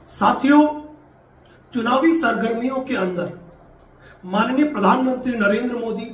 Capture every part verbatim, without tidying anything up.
साथियों, चुनावी सरगर्मियों के अंदर माननीय प्रधानमंत्री नरेंद्र मोदी,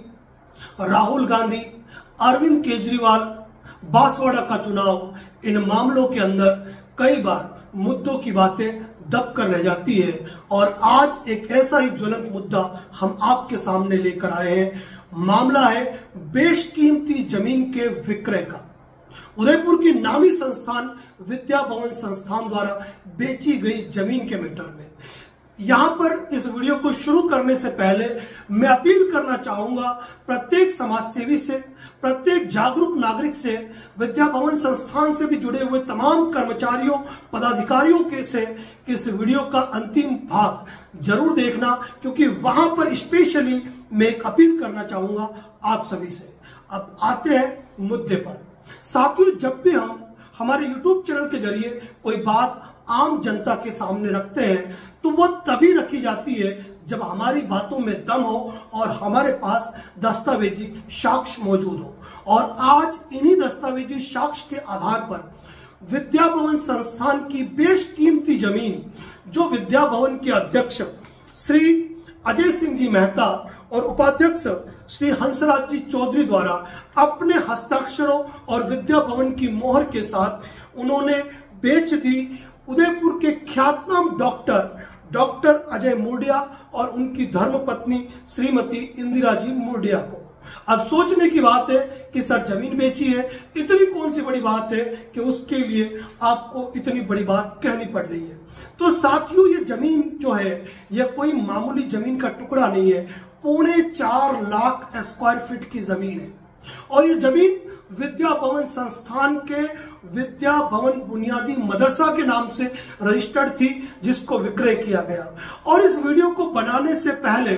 राहुल गांधी, अरविंद केजरीवाल, बांसवाड़ा का चुनाव, इन मामलों के अंदर कई बार मुद्दों की बातें दब कर रह जाती है और आज एक ऐसा ही ज्वलंत मुद्दा हम आपके सामने लेकर आए हैं। मामला है बेशकीमती जमीन के विक्रय का। उदयपुर की नामी संस्थान विद्या भवन संस्थान द्वारा बेची गई जमीन के मैटर में यहां पर इस वीडियो को शुरू करने से पहले मैं अपील करना चाहूंगा प्रत्येक समाजसेवी से, प्रत्येक जागरूक नागरिक से, विद्या भवन संस्थान से भी जुड़े हुए तमाम कर्मचारियों, पदाधिकारियों के से कि इस वीडियो का अंतिम भाग जरूर देखना, क्योंकि वहां पर स्पेशली मैं एक अपील करना चाहूंगा आप सभी से। अब आते हैं मुद्दे पर। साथियों, जब भी हम हमारे यूट्यूब चैनल के जरिए कोई बात आम जनता के सामने रखते हैं तो वो तभी रखी जाती है जब हमारी बातों में दम हो और हमारे पास दस्तावेजी साक्ष्य मौजूद हो। और आज इन्हीं दस्तावेजी साक्ष्य के आधार पर विद्या भवन संस्थान की बेशकीमती जमीन, जो विद्या भवन के अध्यक्ष श्री अजय सिंह जी मेहता और उपाध्यक्ष श्री हंसराज जी चौधरी द्वारा अपने हस्ताक्षरों और विद्या भवन की मोहर के साथ उन्होंने बेच दी उदयपुर के ख्यातनाम डॉक्टर डॉक्टर अजय मुर्डिया और उनकी धर्मपत्नी श्रीमती इंदिरा जी मुर्डिया को। अब सोचने की बात है कि सर जमीन बेची है, इतनी कौन सी बड़ी बात है कि उसके लिए आपको इतनी बड़ी बात कहनी पड़ रही है। तो साथियों, ये जमीन जो है यह कोई मामूली जमीन का टुकड़ा नहीं है, पौने चार लाख स्क्वायर फीट की जमीन है और ये जमीन विद्या भवन संस्थान के विद्या भवन बुनियादी मदरसा के नाम से रजिस्टर्ड थी, जिसको विक्रय किया गया। और इस वीडियो को बनाने से पहले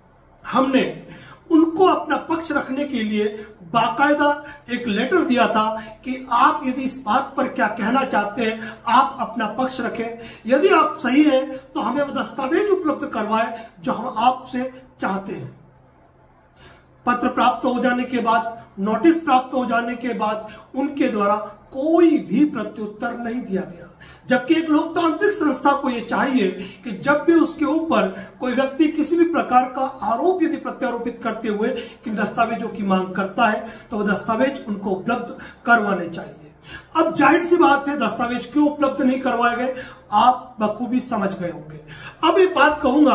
हमने उनको अपना पक्ष रखने के लिए बाकायदा एक लेटर दिया था कि आप यदि इस बात पर क्या कहना चाहते हैं आप अपना पक्ष रखें, यदि आप सही है तो हमें वो दस्तावेज उपलब्ध करवाएं जो हम आपसे चाहते हैं। पत्र प्राप्त हो जाने के बाद, नोटिस प्राप्त हो जाने के बाद उनके द्वारा कोई भी प्रत्युत्तर नहीं दिया गया, जबकि एक लोकतांत्रिक संस्था को यह चाहिए कि जब भी उसके ऊपर कोई व्यक्ति किसी भी प्रकार का आरोप यदि प्रत्यारोपित करते हुए कि दस्तावेजों की मांग करता है तो वह दस्तावेज उनको उपलब्ध करवाने चाहिए। अब जाहिर सी बात है, दस्तावेज क्यों उपलब्ध नहीं करवाए गए आप बखूबी समझ गए होंगे। अब एक बात कहूंगा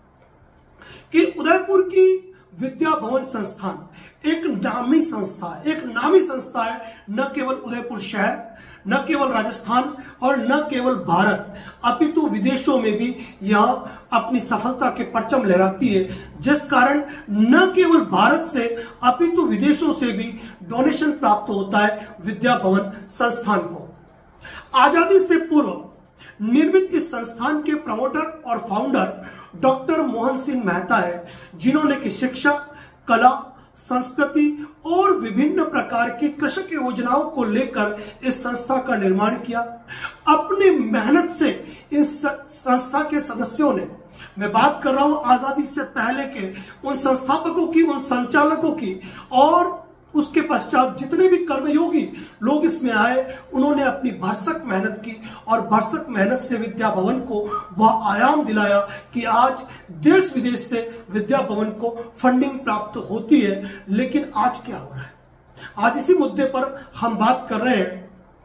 कि उदयपुर की विद्या भवन संस्थान एक नामी संस्था है, एक नामी संस्था है, न केवल उदयपुर शहर, न केवल राजस्थान और न केवल भारत अपितु विदेशों में भी यह अपनी सफलता के परचम लहराती है, जिस कारण न केवल भारत से अपितु विदेशों से भी डोनेशन प्राप्त होता है विद्या भवन संस्थान को। आजादी से पूर्व निर्मित इस संस्थान के प्रमोटर और फाउंडर डॉक्टर मोहन सिंह मेहता है, जिन्होंने की शिक्षा, कला, संस्कृति और विभिन्न प्रकार की कृषक योजनाओं को लेकर इस संस्था का निर्माण किया। अपनी मेहनत से इस संस्था के सदस्यों ने, मैं बात कर रहा हूं आजादी से पहले के उन संस्थापकों की, उन संचालकों की और उसके पश्चात जितने भी कर्मयोगी लोग इसमें आए, उन्होंने अपनी भरसक मेहनत की और भरसक मेहनत से विद्या भवन को वह आयाम दिलाया कि आज देश विदेश से विद्या भवन को फंडिंग प्राप्त होती है। लेकिन आज क्या हो रहा है, आज इसी मुद्दे पर हम बात कर रहे हैं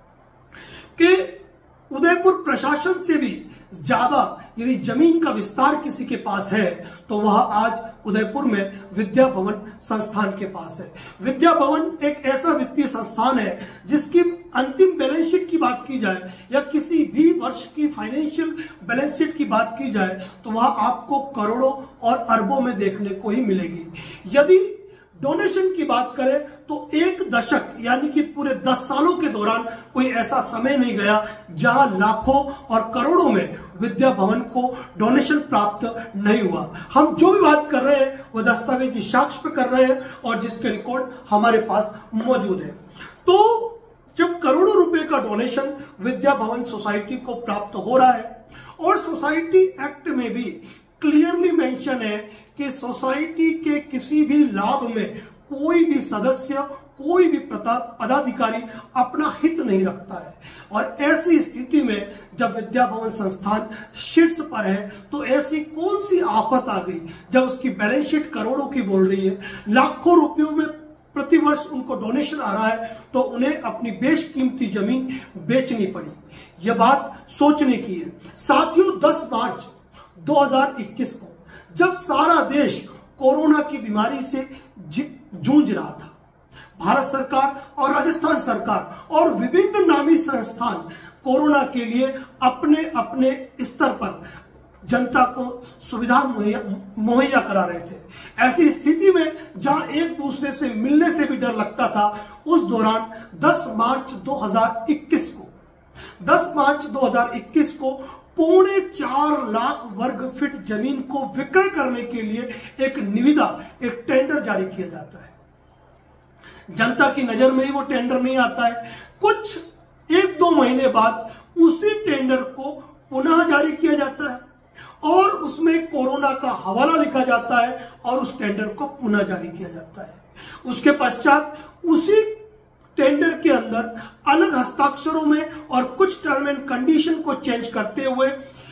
कि उदयपुर प्रशासन से भी ज्यादा यदि जमीन का विस्तार किसी के पास है तो वह आज उदयपुर में विद्या भवन संस्थान के पास है। विद्या भवन एक ऐसा वित्तीय संस्थान है जिसकी अंतिम बैलेंस शीट की बात की जाए या किसी भी वर्ष की फाइनेंशियल बैलेंस शीट की बात की जाए तो वह आपको करोड़ों और अरबों में देखने को ही मिलेगी। यदि डोनेशन की बात करें तो एक दशक यानी कि पूरे दस सालों के दौरान कोई ऐसा समय नहीं गया जहां लाखों और करोड़ों में विद्या भवन को डोनेशन प्राप्त नहीं हुआ। हम जो भी बात कर रहे हैं वह दस्तावेजी साक्ष्य पे कर रहे हैं और जिसके रिकॉर्ड हमारे पास मौजूद है। तो जब करोड़ों रुपए का डोनेशन विद्या भवन सोसाइटी को प्राप्त हो रहा है और सोसाइटी एक्ट में भी क्लियरली मेंशन है कि सोसाइटी के किसी भी लाभ में कोई भी सदस्य कोई भी पदाधिकारी अपना हित नहीं रखता है। और ऐसी स्थिति में जब विद्या भवन संस्थान शीर्ष पर है तो ऐसी कौन सी आफत आ गई जब उसकी बैलेंस शीट करोड़ों की बोल रही है, लाखों रुपयों में प्रति वर्ष उनको डोनेशन आ रहा है, तो उन्हें अपनी बेशकीमती जमीन बेचनी पड़ी। यह बात सोचने की है। साथियों, दस मार्च दो हज़ार इक्कीस को जब सारा देश कोरोना की बीमारी से जूझ रहा था, भारत सरकार और राजस्थान सरकार और विभिन्न नामी संस्थान कोरोना के लिए अपने अपने स्तर पर जनता को सुविधा मुहैया करा रहे थे। ऐसी स्थिति में जहां एक दूसरे से मिलने से भी डर लगता था, उस दौरान दस मार्च दो हज़ार इक्कीस को दस मार्च दो हज़ार इक्कीस को पौने चार लाख वर्ग फीट जमीन को विक्रय करने के लिए एक निविदा, एक टेंडर जारी किया जाता है। जनता की नजर में ही वो टेंडर नहीं आता है। कुछ एक दो महीने बाद उसी टेंडर को पुनः जारी किया जाता है और उसमें कोरोना का हवाला लिखा जाता है और उस टेंडर को पुनः जारी किया जाता है। उसके पश्चात उसी टेंडर के अंदर अलग हस्ताक्षरों में और कुछ टर्म एंड कंडीशन को चेंज करते हुए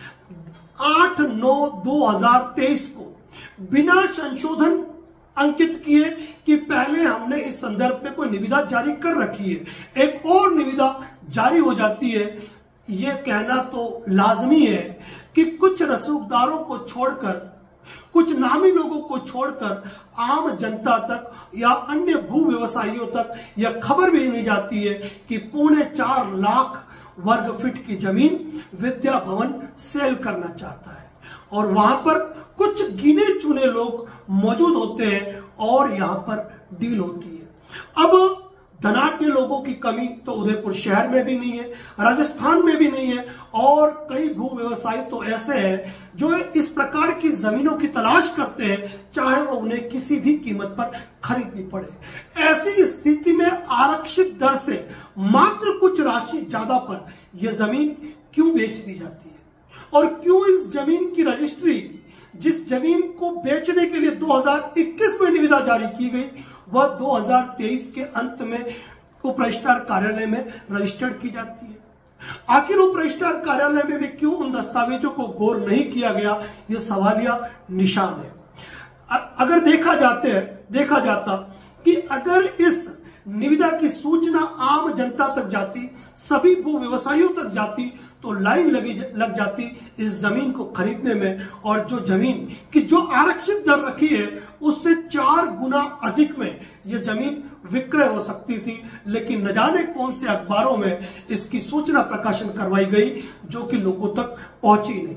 आठ नौ दो हज़ार तेईस को बिना संशोधन अंकित किए कि पहले हमने इस संदर्भ में कोई निविदा जारी कर रखी है, एक और निविदा जारी हो जाती है। यह कहना तो लाजमी है कि कुछ रसूखदारों को छोड़कर, कुछ नामी लोगों को छोड़कर आम जनता तक या अन्य भू व्यवसायियों तक यह खबर भी नहीं जाती है कि पौने चार लाख वर्ग फीट की जमीन विद्या भवन सेल करना चाहता है और वहां पर कुछ गिने चुने लोग मौजूद होते हैं और यहां पर डील होती है। अब धनाढ्य लोगों की कमी तो उदयपुर शहर में भी नहीं है, राजस्थान में भी नहीं है और कई भू व्यवसायी तो ऐसे हैं जो इस प्रकार की जमीनों की तलाश करते हैं, चाहे वो उन्हें किसी भी कीमत पर खरीदनी पड़े। ऐसी स्थिति में आरक्षित दर से मात्र कुछ राशि ज्यादा पर यह जमीन क्यों बेच दी जाती है और क्यों इस जमीन की रजिस्ट्री, जिस जमीन को बेचने के लिए दो हज़ार इक्कीस में निविदा जारी की गई, वह दो हज़ार तेईस के अंत में उप रजिस्ट्रार कार्यालय में रजिस्टर्ड की जाती है। आखिर उप रजिस्ट्रार कार्यालय में भी क्यों उन दस्तावेजों को गौर नहीं किया गया, यह सवालिया निशान है। अगर देखा जाते है देखा जाता कि अगर इस निविदा की सूचना आम जनता तक जाती, सभी भू व्यवसायियों तक जाती, तो लाइन लगी लग जाती इस जमीन को खरीदने में और जो जमीन की जो आरक्षित दर रखी है उससे चार गुना अधिक में यह जमीन विक्रय हो सकती थी। लेकिन न जाने कौन से अखबारों में इसकी सूचना प्रकाशन करवाई गई जो कि लोगों तक पहुंची नहीं।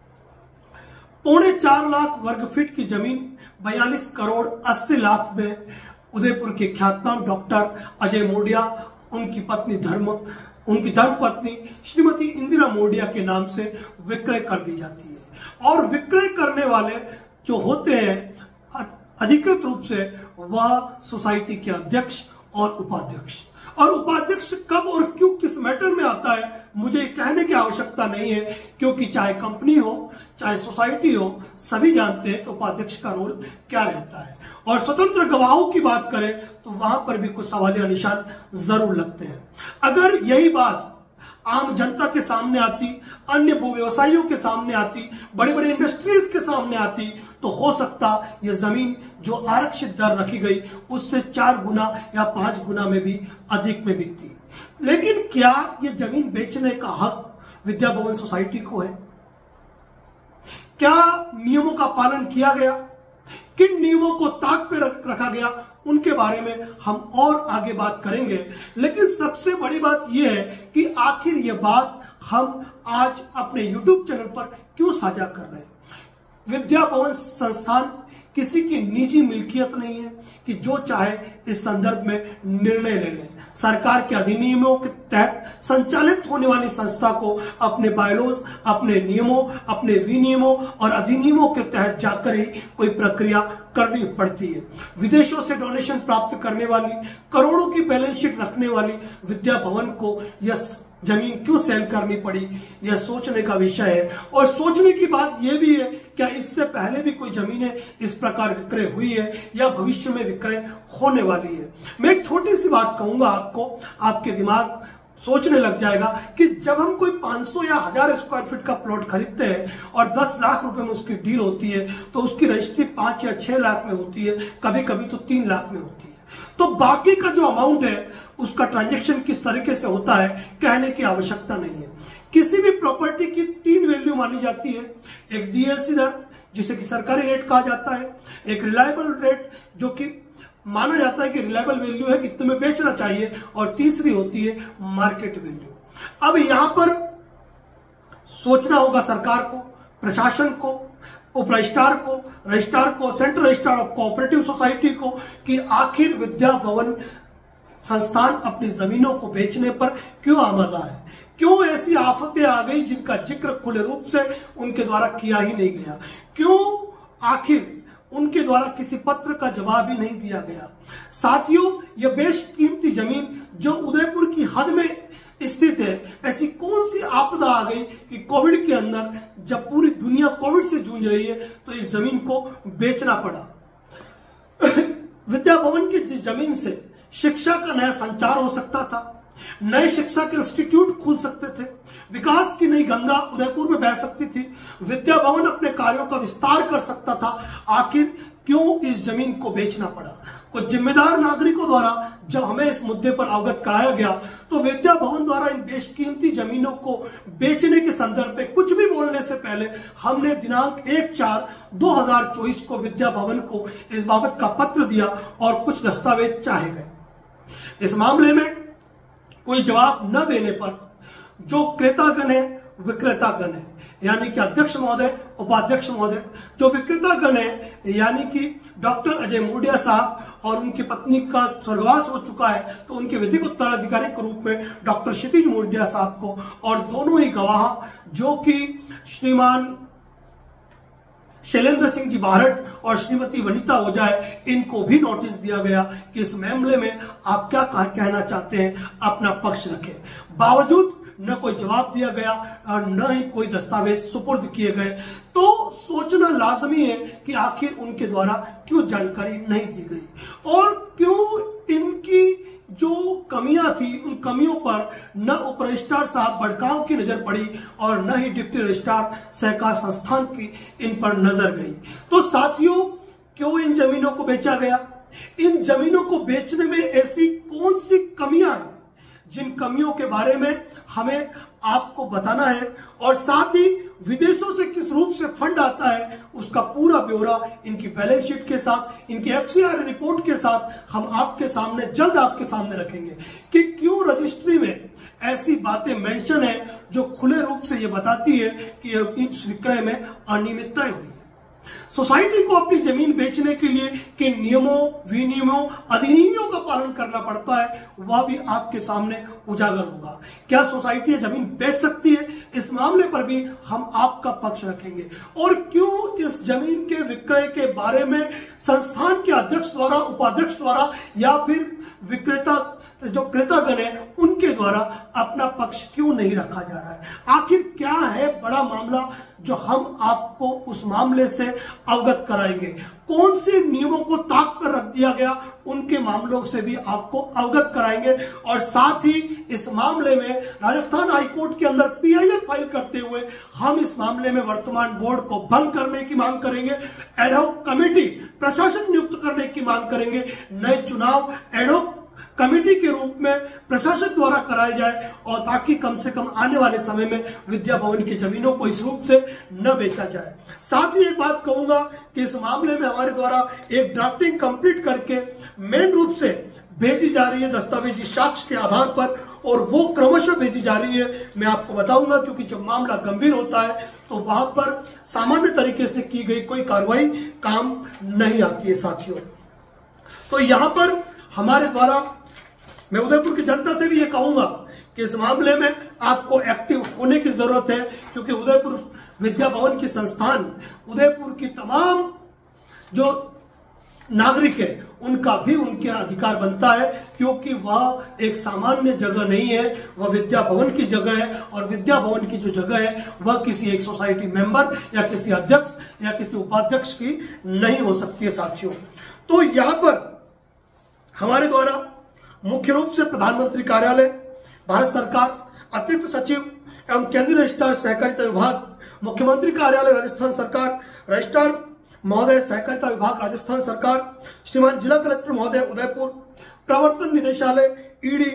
पौने चार लाख वर्ग फीट की जमीन बयालीस करोड़ अस्सी लाख में उदयपुर के ख्यातनाम डॉक्टर अजय मोडिया, उनकी पत्नी धर्म उनकी धर्मपत्नी श्रीमती इंदिरा मोडिया के नाम से विक्रय कर दी जाती है और विक्रय करने वाले जो होते हैं अधिकृत रूप से वह सोसाइटी के अध्यक्ष और उपाध्यक्ष। और उपाध्यक्ष कब और क्यों किस मैटर में आता है मुझे कहने की आवश्यकता नहीं है, क्योंकि चाहे कंपनी हो चाहे सोसाइटी हो, सभी जानते हैं कि उपाध्यक्ष का रोल क्या रहता है। और स्वतंत्र गवाहों की बात करें तो वहां पर भी कुछ सवालिया निशान जरूर लगते हैं। अगर यही बात आम जनता के सामने आती, अन्य भू व्यवसायियों के सामने आती, बड़े बड़े इंडस्ट्रीज के सामने आती, तो हो सकता यह जमीन जो आरक्षित दर रखी गई उससे चार गुना या पांच गुना में भी अधिक में बिकती। लेकिन क्या यह जमीन बेचने का हक विद्या भवन सोसाइटी को है? क्या नियमों का पालन किया गया? किन नियमों को ताक पे रखा गया? उनके बारे में हम और आगे बात करेंगे। लेकिन सबसे बड़ी बात यह है कि आखिर यह बात हम आज अपने यूट्यूब चैनल पर क्यों साझा कर रहे हैं। विद्या भवन संस्थान किसी की निजी मिल्कियत नहीं है कि जो चाहे इस संदर्भ में निर्णय ले ले। सरकार के अधिनियमों के तहत संचालित होने वाली संस्था को अपने बायलॉज, अपने नियमों, अपने विनियमों और अधिनियमों के तहत जाकर ही कोई प्रक्रिया करनी पड़ती है। विदेशों से डोनेशन प्राप्त करने वाली, करोड़ों की बैलेंस शीट रखने वाली विद्या भवन को यह जमीन क्यों सेल करनी पड़ी, यह सोचने का विषय है। और सोचने की बात यह भी है, क्या इससे पहले भी कोई जमीनें इस प्रकार विक्रय हुई है या भविष्य में विक्रय होने वाली है। मैं एक छोटी सी बात कहूंगा आपको, आपके दिमाग सोचने लग जाएगा कि जब हम कोई पाँच सौ या हजार स्क्वायर फीट का प्लॉट खरीदते हैं और दस लाख रुपए में उसकी डील होती है, तो उसकी रजिस्ट्री पांच या छह लाख में होती है, कभी कभी तो तीन लाख में होती है। तो बाकी का जो अमाउंट है उसका ट्रांजैक्शन किस तरीके से होता है कहने की आवश्यकता नहीं है। किसी भी प्रॉपर्टी की तीन वैल्यू मानी जाती है, एक डीएलसी दर जिसे कि सरकारी रेट कहा जाता है, एक रिलायबल रेट जो कि माना जाता है कि रिलायबल वैल्यू है, कितने में बेचना चाहिए, और तीसरी होती है मार्केट वैल्यू। अब यहां पर सोचना होगा सरकार को, प्रशासन को, उप रजिस्ट्रार को, रजिस्ट्रार को, central registrar of cooperative society को कि आखिर विद्या भवन संस्थान अपनी जमीनों को बेचने पर क्यों आमादा है, क्यों ऐसी आफतें आ गई जिनका जिक्र खुले रूप से उनके द्वारा किया ही नहीं गया, क्यों आखिर उनके द्वारा किसी पत्र का जवाब ही नहीं दिया गया। साथियों, यह बेशकीमती जमीन जो उदयपुर की हद में स्थित है, ऐसी कौन सी आपदा आ गई कि कोविड के अंदर जब पूरी दुनिया कोविड से जूझ रही है तो इस जमीन को बेचना पड़ा। विद्या भवन की जिस जमीन से शिक्षा का नया संचार हो सकता था, नए शिक्षा के इंस्टीट्यूट खुल सकते थे, विकास की नई गंगा उदयपुर में बह सकती थी, विद्या भवन अपने कार्यों का विस्तार कर सकता था, आखिर क्यों इस जमीन को बेचना पड़ा। कुछ जिम्मेदार नागरिकों द्वारा जब हमें इस मुद्दे पर अवगत कराया गया तो विद्या भवन द्वारा इन बेशकीमती जमीनों को बेचने के संदर्भ में कुछ भी बोलने से पहले हमने दिनांक एक चार दो हजार चौबीस को विद्या भवन को इस बाबत का पत्र दिया और कुछ दस्तावेज चाहे गए। इस मामले में कोई जवाब न देने पर जो क्रेतागण है विक्रेतागण है, यानी कि अध्यक्ष महोदय, उपाध्यक्ष महोदय, जो विक्रेतागण है यानी कि डॉक्टर अजय मूडिया साहब और उनकी पत्नी का स्वर्गवास हो चुका है, तो उनके विधिक उत्तराधिकारी के रूप में डॉक्टर क्षितिज मूडिया साहब को और दोनों ही गवाह जो कि श्रीमान शैलेंद्र सिंह जी बारट और श्रीमती वनिता ओझा है, इनको भी नोटिस दिया गया कि इस मामले में आप क्या कहना चाहते हैं, अपना पक्ष रखें। बावजूद न कोई जवाब दिया गया और न ही कोई दस्तावेज सुपुर्द किए गए, तो सोचना लाजमी है कि आखिर उनके द्वारा क्यों जानकारी नहीं दी गई और क्यों इनकी जो कमियां थी उन कमियों पर न उप रजिस्ट्रार साहब बड़काव की नजर पड़ी और न ही डिप्टी रजिस्ट्रार सहकार संस्थान की इन पर नजर गई। तो साथियों, क्यों इन जमीनों को बेचा गया, इन जमीनों को बेचने में ऐसी कौन सी कमियां हैं जिन कमियों के बारे में हमें आपको बताना है, और साथ ही विदेशों से किस रूप से फंड आता है उसका पूरा ब्यौरा इनकी बैलेंस शीट के साथ, इनकी एफसीआर रिपोर्ट के साथ हम आपके सामने जल्द आपके सामने रखेंगे कि क्यों रजिस्ट्री में ऐसी बातें मेंशन है जो खुले रूप से ये बताती है कि इस विक्रय में अनियमितताएं हुई है। सोसाइटी को अपनी जमीन बेचने के लिए किन नियमों, विनियमों, अधिनियमों का पालन करना पड़ता है वह भी आपके सामने उजागर होगा। क्या सोसाइटी जमीन बेच सकती है, इस मामले पर भी हम आपका पक्ष रखेंगे। और क्यों इस जमीन के विक्रय के बारे में संस्थान के अध्यक्ष द्वारा, उपाध्यक्ष द्वारा या फिर विक्रेता जो क्रेतागण है उनके द्वारा अपना पक्ष क्यों नहीं रखा जा रहा है, आखिर क्या है बड़ा मामला जो हम आपको उस मामले से अवगत कराएंगे। कौन से नियमों को ताक पर रख दिया गया उनके मामलों से भी आपको अवगत कराएंगे। और साथ ही इस मामले में राजस्थान हाईकोर्ट के अंदर पीआईएल फाइल करते हुए हम इस मामले में वर्तमान बोर्ड को भंग करने की मांग करेंगे, एडहॉक कमेटी प्रशासन नियुक्त करने की मांग करेंगे, नए चुनाव एडहॉक कमेटी के रूप में प्रशासन द्वारा कराया जाए और ताकि कम से कम आने वाले समय में विद्या भवन की जमीनों को इस रूप से न बेचा जाए। साथ ही एक बात कहूंगा कि इस मामले में हमारे द्वारा एक ड्राफ्टिंग कंप्लीट करके मेन रूप से भेजी जा रही है दस्तावेजी साक्ष्य के आधार पर, और वो क्रमशः भेजी जा रही है। मैं आपको बताऊंगा क्योंकि जब मामला गंभीर होता है तो वहां पर सामान्य तरीके से की गई कोई कार्रवाई काम नहीं आती है साथियों। तो यहां पर हमारे द्वारा मैं उदयपुर की जनता से भी ये कहूंगा कि इस मामले में आपको एक्टिव होने की जरूरत है, क्योंकि उदयपुर विद्या भवन की संस्थान उदयपुर की तमाम जो नागरिक है उनका भी उनके अधिकार बनता है, क्योंकि वह एक सामान्य जगह नहीं है, वह विद्या भवन की जगह है। और विद्या भवन की जो जगह है वह किसी एक सोसाइटी मेंबर या किसी अध्यक्ष या किसी उपाध्यक्ष की नहीं हो सकती है साथियों। तो यहां पर हमारे द्वारा मुख्य रूप से प्रधानमंत्री कार्यालय, भारत सरकार, अतिरिक्त सचिव एवं केंद्रीय रजिस्ट्रार सहकारिता विभाग, मुख्यमंत्री कार्यालय राजस्थान सरकार, रजिस्ट्रार महोदय सहकारिता विभाग राजस्थान सरकार, श्रीमान जिला कलेक्टर महोदय उदयपुर, प्रवर्तन निदेशालय ईडी,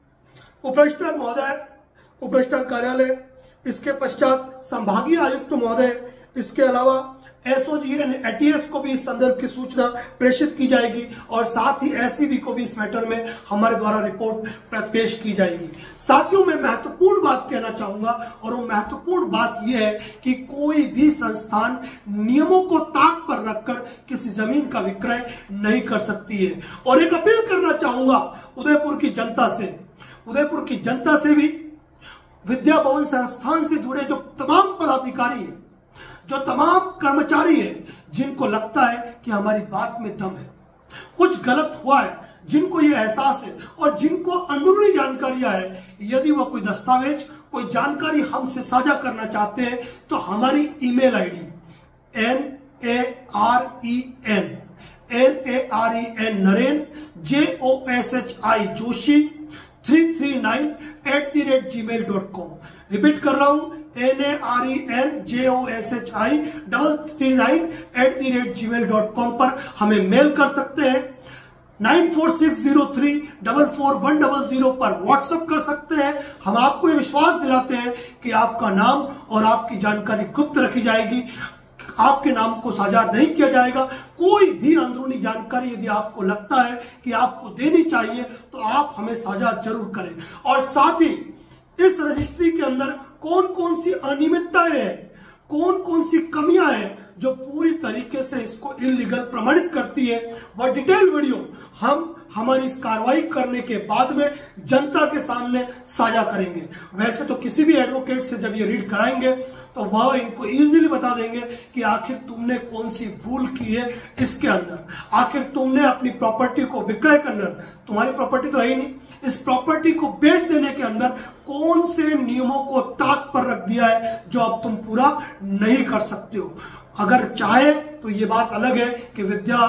उप रजिस्ट्रार महोदय, उप रजिस्ट्रार कार्यालय, इसके पश्चात संभागीय आयुक्त महोदय, इसके अलावा एसओजी एंड एटीएस को भी इस संदर्भ की सूचना प्रेषित की जाएगी और साथ ही एसईबी को भी इस मैटर में हमारे द्वारा रिपोर्ट पेश की जाएगी। साथियों, मैं महत्वपूर्ण बात कहना चाहूंगा और वो महत्वपूर्ण बात यह है कि कोई भी संस्थान नियमों को ताक पर रखकर किसी जमीन का विक्रय नहीं कर सकती है। और एक अपील करना चाहूंगा उदयपुर की जनता से, उदयपुर की जनता से भी, विद्या भवन संस्थान से जुड़े जो तमाम पदाधिकारी हैं, जो तमाम कर्मचारी हैं, जिनको लगता है कि हमारी बात में दम है, कुछ गलत हुआ है, जिनको ये एहसास है और जिनको अंदरूनी जानकारियां है, यदि वह कोई दस्तावेज, कोई जानकारी हमसे साझा करना चाहते हैं तो हमारी email ID N A R E N N A R E N Naren J O S H I Joshi three three nine eight the rate Gmail dot com. Repeat कर रहा हूं, N A R E N J O S H I double three nine eight the rate Gmail dot com पर हमें mail कर सकते हैं। Nine four six zero three double four one double zero पर WhatsApp कर सकते हैं। हम आपको ये विश्वास दिलाते हैं कि आपका नाम और आपकी जानकारी गुप्त रखी जाएगी, आपके नाम को साझा नहीं किया जाएगा। कोई भी अंदरूनी जानकारी यदि आपको लगता है कि आपको देनी चाहिए तो आप हमें साझा जरूर करें। और साथ ही इस रजिस्ट्री के अंदर कौन कौन सी अनियमितताएं हैं, कौन कौन सी कमियां हैं जो पूरी तरीके से इसको इलीगल प्रमाणित करती है, वह डिटेल वीडियो हम हमारी इस कार्रवाई करने के बाद में जनता के सामने साझा करेंगे। वैसे तो किसी भी एडवोकेट से जब ये रीड कराएंगे तो वह इनको इजीली बता देंगे कि आखिर तुमने कौन सी भूल की है इसके अंदर, आखिर तुमने अपनी प्रॉपर्टी को विक्रय करना, तुम्हारी प्रॉपर्टी तो है ही नहीं, इस प्रॉपर्टी को बेच देने के अंदर कौन से नियमों को ताक पर रख दिया है जो अब तुम पूरा नहीं कर सकते हो। अगर चाहे तो ये बात अलग है कि विद्या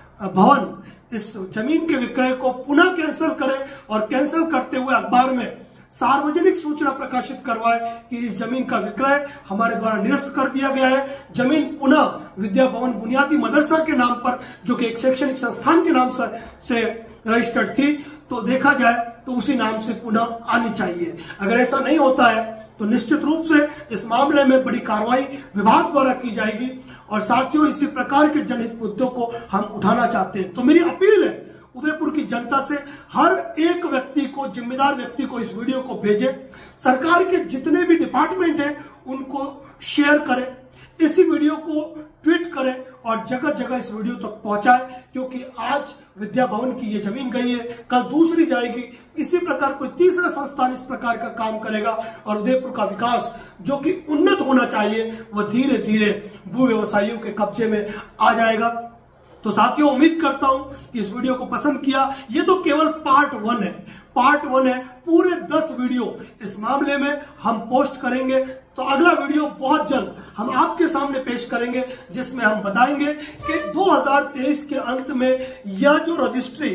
भवन इस जमीन के विक्रय को पुनः कैंसिल करे और कैंसिल करते हुए अखबार में सार्वजनिक सूचना प्रकाशित करवाए कि इस जमीन का विक्रय हमारे द्वारा निरस्त कर दिया गया है, जमीन पुनः विद्या भवन बुनियादी मदरसा के नाम पर, जो कि एक शैक्षणिक संस्थान के नाम से रजिस्टर्ड थी, तो देखा जाए तो उसी नाम से पुनः आनी चाहिए। अगर ऐसा नहीं होता है तो निश्चित रूप से इस मामले में बड़ी कार्रवाई विभाग द्वारा की जाएगी। और साथियों, इसी प्रकार के जनहित मुद्दों को हम उठाना चाहते हैं। तो मेरी अपील है उदयपुर की जनता से, हर एक व्यक्ति को, जिम्मेदार व्यक्ति को इस वीडियो को भेजे, सरकार के जितने भी डिपार्टमेंट हैं उनको शेयर करें, इसी वीडियो को ट्वीट करें और जगह जगह इस वीडियो तक पहुंचाए, क्योंकि आज विद्या भवन की ये जमीन गई है, कल दूसरी जाएगी, इसी प्रकार कोई तीसरा संस्थान इस प्रकार का काम करेगा और उदयपुर का विकास जो कि उन्नत होना चाहिए वह धीरे धीरे भू व्यवसायियों के कब्जे में आ जाएगा। तो साथियों, उम्मीद करता हूं कि इस वीडियो को पसंद किया। ये तो केवल पार्ट वन है, पार्ट वन है, पूरे दस वीडियो इस मामले में हम पोस्ट करेंगे। तो अगला वीडियो बहुत जल्द हम आपके सामने पेश करेंगे, जिसमें हम बताएंगे कि दो हज़ार तेईस के अंत में यह जो रजिस्ट्री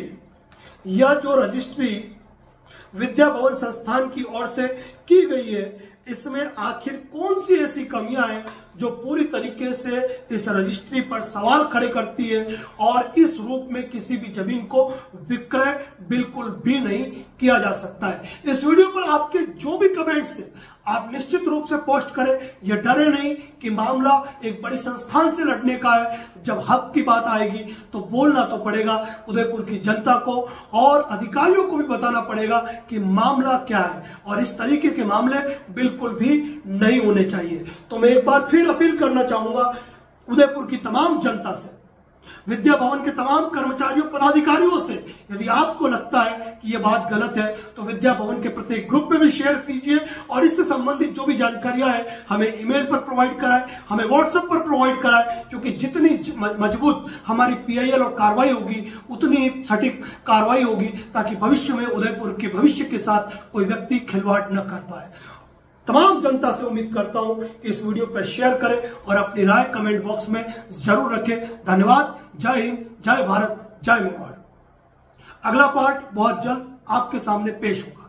यह जो रजिस्ट्री विद्या भवन संस्थान की ओर से की गई है, इसमें आखिर कौन सी ऐसी कमियां हैं जो पूरी तरीके से इस रजिस्ट्री पर सवाल खड़े करती है और इस रूप में किसी भी जमीन को विक्रय बिल्कुल भी नहीं किया जा सकता है। इस वीडियो पर आपके जो भी कमेंट्स हैं आप निश्चित रूप से पोस्ट करें। यह डरे नहीं कि मामला एक बड़ी संस्थान से लड़ने का है, जब हक की बात आएगी तो बोलना तो पड़ेगा। उदयपुर की जनता को और अधिकारियों को भी बताना पड़ेगा कि मामला क्या है और इस तरीके के मामले बिल्कुल भी नहीं होने चाहिए। तो मैं एक बार फिर अपील करना चाहूंगा उदयपुर की तमाम जनता से विद्या भवन के तमाम कर्मचारियों पदाधिकारियों से यदि आपको लगता है कि यह बात गलत है तो विद्या भवन के प्रत्येक ग्रुप में भी शेयर कीजिए और इससे संबंधित जो भी जानकारियां हैं हमें ईमेल पर प्रोवाइड कराएं, हमें व्हाट्सएप पर प्रोवाइड कराएं, क्योंकि जितनी मजबूत हमारी पीआईएल और कार्रवाई होगी उतनी सटीक कार्रवाई होगी, ताकि भविष्य में उदयपुर के भविष्य के साथ कोई व्यक्ति खिलवाड़ न कर पाए। तमाम जनता से उम्मीद करता हूं कि इस वीडियो पर शेयर करें और अपनी राय कमेंट बॉक्स में जरूर रखें। धन्यवाद। जय हिंद, जय भारत, जय मेवाड़। अगला पार्ट बहुत जल्द आपके सामने पेश होगा।